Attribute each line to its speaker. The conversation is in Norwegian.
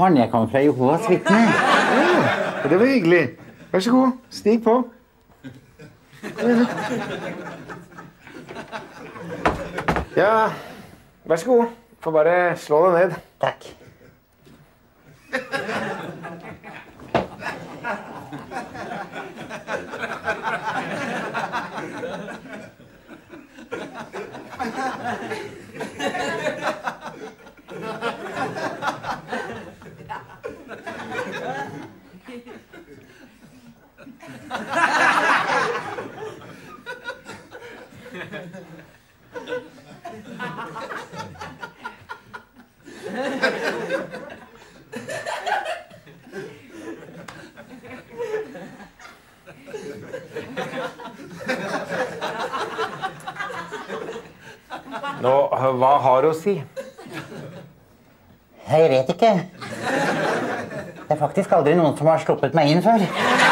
Speaker 1: Morgen, jeg kommer fra Jehovas vitne.
Speaker 2: Ja, det var hyggelig. Vær så god, stig på. Ja, vær så god. Får bare slå deg ned.
Speaker 1: Takk.
Speaker 2: Nå, hva har du å si?
Speaker 1: Jeg vet ikke. Det er faktisk aldri noen som har sluppet meg inn før.